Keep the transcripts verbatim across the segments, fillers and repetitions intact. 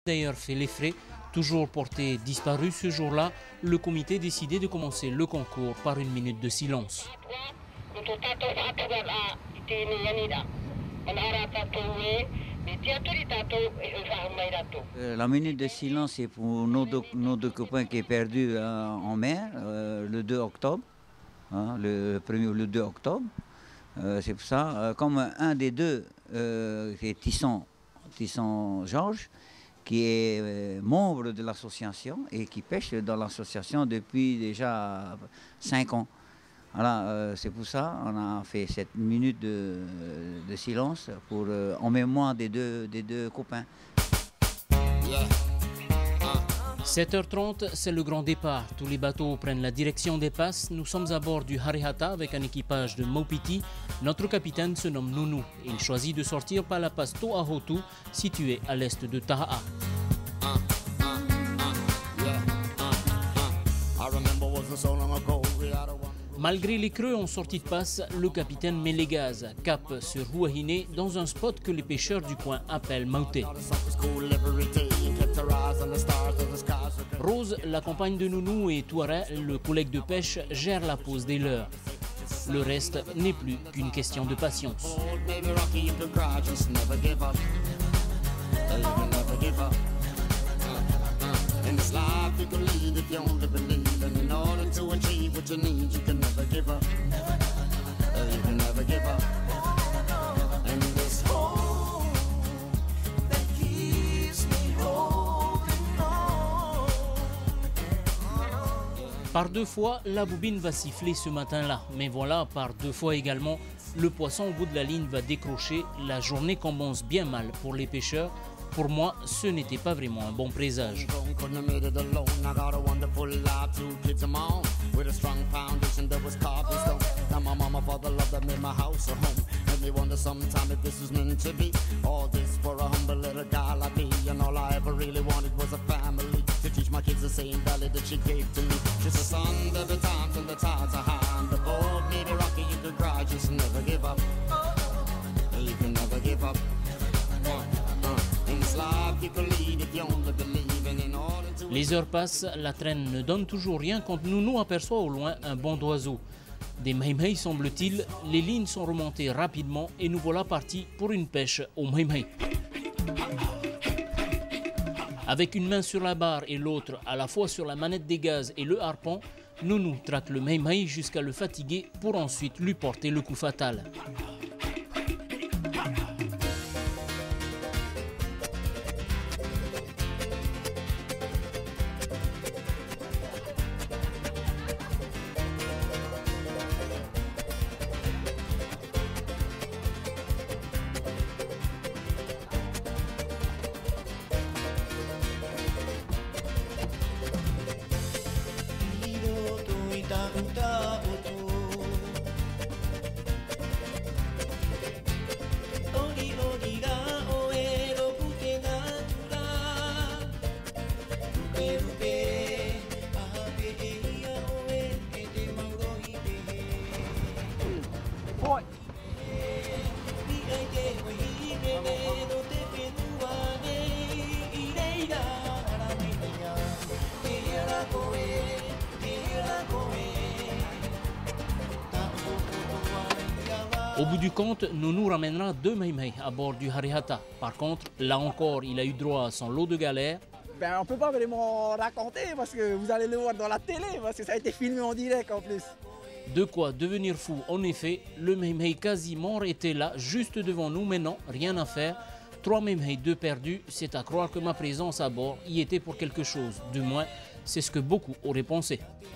D'ailleurs fait les frais, toujours porté disparu ce jour-là, le comité décidait de commencer le concours par une minute de silence. La minute de silence, c'est pour nos deux, nos deux copains qui sont perdus euh, en mer euh, le deux octobre, hein, le premier ou le deux octobre. Euh, c'est pour ça, euh, comme un des deux, euh, qui est Tisson, Tisson Georges, qui est euh, membre de l'association et qui pêche dans l'association depuis déjà cinq ans. Voilà, euh, c'est pour ça qu'on a fait cette minute de, de silence pour, euh, en mémoire des deux, des deux copains. sept heures trente, c'est le grand départ. Tous les bateaux prennent la direction des passes. Nous sommes à bord du Harihata avec un équipage de Maupiti. Notre capitaine se nomme Nounou. Il choisit de sortir par la passe To'ahotu, située à l'est de Taha'a. Malgré les creux en sortie de passe, le capitaine met les gaz, cap sur Huahine, dans un spot que les pêcheurs du coin appellent Maute. Rose, la compagne de Nounou, et Touareg, le collègue de pêche, gèrent la pose des leurs. Le reste n'est plus qu'une question de patience. In this life you can lead if you only believe, and in order to achieve what you need, you can never give up. Uh, you can never give up. And this hope that keeps me holding on. Par deux fois, la bobine va siffler ce matin-là, mais voilà, par deux fois également, le poisson au bout de la ligne va décrocher. La journée commence bien mal pour les pêcheurs. Pour moi, ce n'était pas vraiment un bon présage. Les heures passent, la traîne ne donne toujours rien quand Nounou aperçoit au loin un banc d'oiseaux. Des maimei semble-t-il, les lignes sont remontées rapidement et nous voilà partis pour une pêche au maimei. Avec une main sur la barre et l'autre à la fois sur la manette des gaz et le harpon, Nounou traque le maimei jusqu'à le fatiguer pour ensuite lui porter le coup fatal. Au bout du compte, Nounou ramènera deux maimei à bord du Harihata. Par contre, là encore, il a eu droit à son lot de galères. Ben, on ne peut pas vraiment raconter parce que vous allez le voir dans la télé, parce que ça a été filmé en direct en plus. De quoi devenir fou, en effet. Le maimei quasi mort était là, juste devant nous, mais non, rien à faire. Trois maimei, deux perdus, c'est à croire que ma présence à bord y était pour quelque chose. Du moins, c'est ce que beaucoup auraient pensé.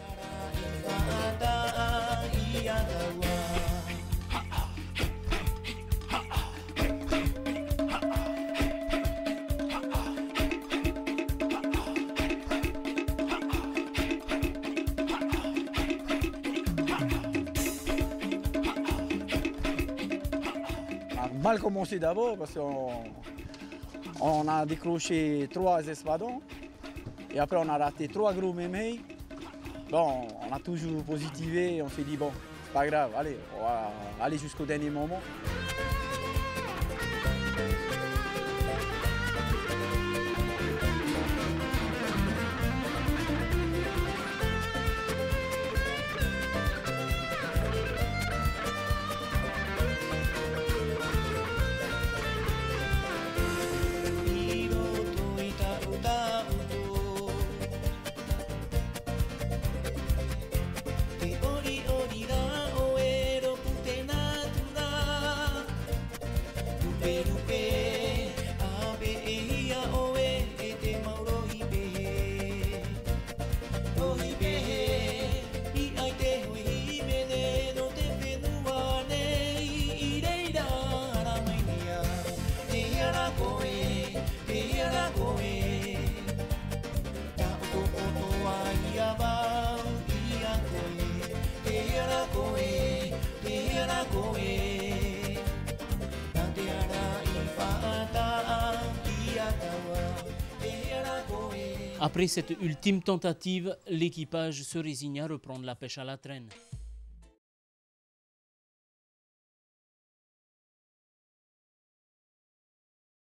Mal commencé d'abord parce qu'on on a décroché trois espadons et après on a raté trois gros maimei. Bon, on a toujours positivé et on s'est dit bon, c'est pas grave, allez, on va aller jusqu'au dernier moment. Après cette ultime tentative, l'équipage se résigne à reprendre la pêche à la traîne.